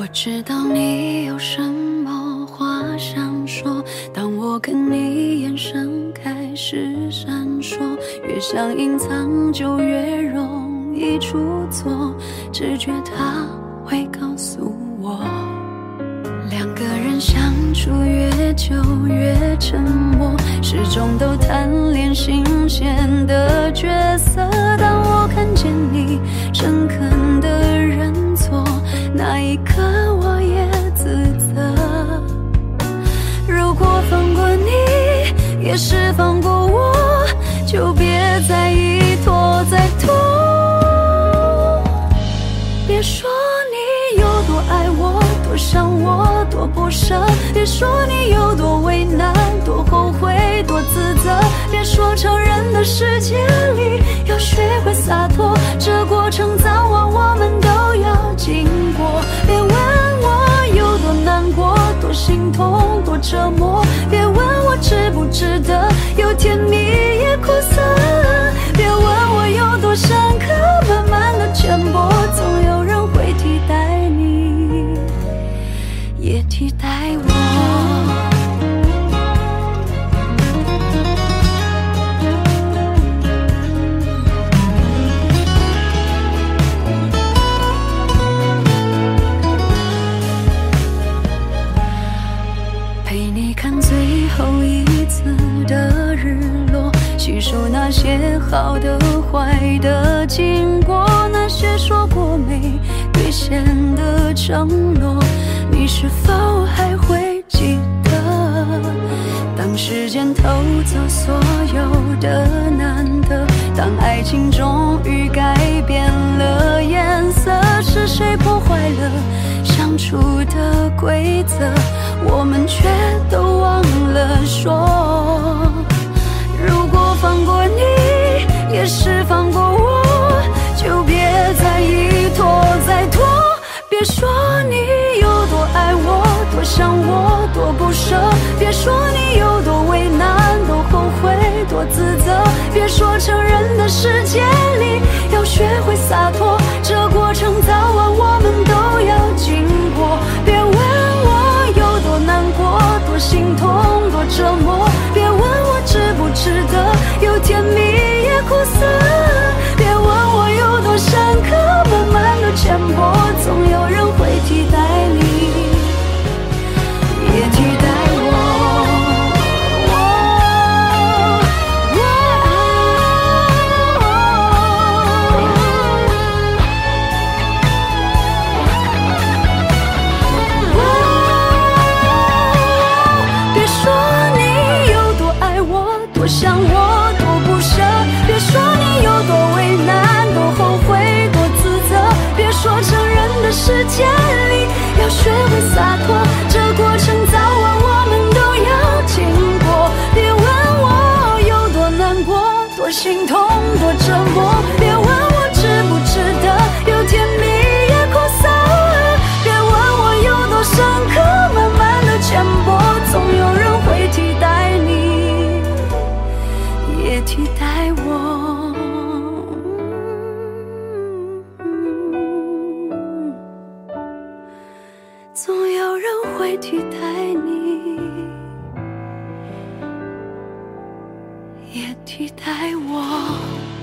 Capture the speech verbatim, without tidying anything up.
我知道你有什么话想说，当我看你眼神开始闪烁，越想隐藏就越容易出错，直觉它会告诉我，两个人相处越久越沉默，始终都贪恋新鲜的角色。当我看见你诚恳的认错，那一刻我也自责。如果放过你也是放过我，就别再一拖再拖。别说你有多爱我，多想我，多不舍，别说你有多为难，多后悔，多自责。别说成人的世界里要学会洒脱，这过程早晚我们都要经过。别问我有多难过，多心痛，多折磨，别问我值不值得，有甜蜜也苦涩。别问我有多深刻，慢慢的浅薄，总有人会替代你，也替代我。陪你看最后一次的日落，细数那些好的坏的经过，那些说过没兑现的承诺，你是否还会记得？当时间偷走所有的难得，当爱情终于改变了颜色，是谁破坏了相处的规则，我们却都忘了说。如果放过你也是放过我，就别再一拖再拖。别说你有多爱我，多想我，多不舍，别说你有多为难，多后悔，多自责。别说成人的世界里要学会洒脱，这过程早晚我们都要经过。别问我有多难过，多心痛，多折磨，别问我值不值得，有甜蜜也苦涩。别问我有多深刻，慢慢的浅薄，总有人会替代你，也替代我。别说你有多爱我，多想我，多不舍，别说你有多为难，多后悔，多自责。别说成人的世界里要学会洒脱，这过程早晚我们都要经过。别问我有多难过，多心痛，多折磨，别问我值不值得，有甜蜜也苦涩。别问我有多深刻，慢慢的浅薄，总有人会替代你，也替代我。总有人会替代你，也替代我。